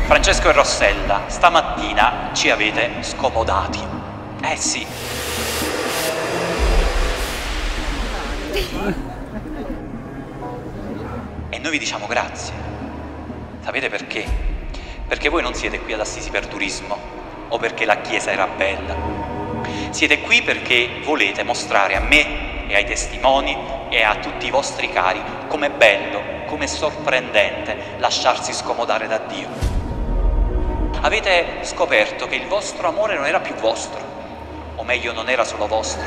Francesco e Rossella, stamattina ci avete scomodati. Sì. E noi vi diciamo grazie. Sapete perché? Perché voi non siete qui ad Assisi per turismo o perché la chiesa era bella. Siete qui perché volete mostrare a me e ai testimoni e a tutti i vostri cari com'è bello, com'è sorprendente lasciarsi scomodare da Dio. Avete scoperto che il vostro amore non era più vostro, o meglio non era solo vostro.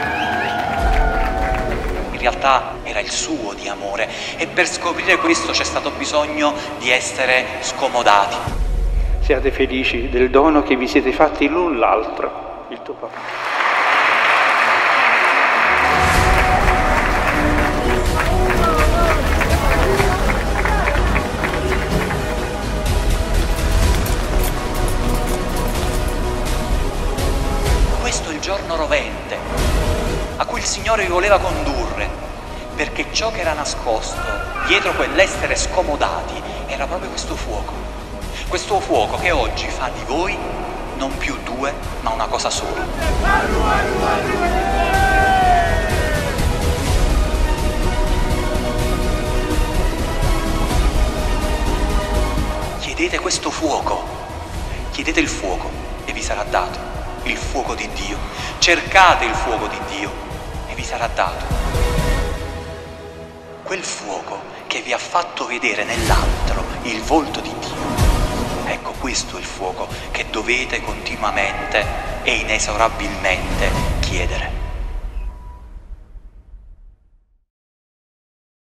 In realtà era il suo di amore e per scoprire questo c'è stato bisogno di essere scomodati. Siate felici del dono che vi siete fatti l'un l'altro, il tuo papà. Questo è il giorno rovente a cui il Signore vi voleva condurre, perché ciò che era nascosto dietro quell'essere scomodati era proprio questo fuoco che oggi fa di voi non più due ma una cosa sola. Chiedete questo fuoco, chiedete il fuoco e vi sarà dato. Il fuoco di Dio, cercate il fuoco di Dio e vi sarà dato. Quel fuoco che vi ha fatto vedere nell'altro il volto di Dio. Ecco, questo è il fuoco che dovete continuamente e inesorabilmente chiedere.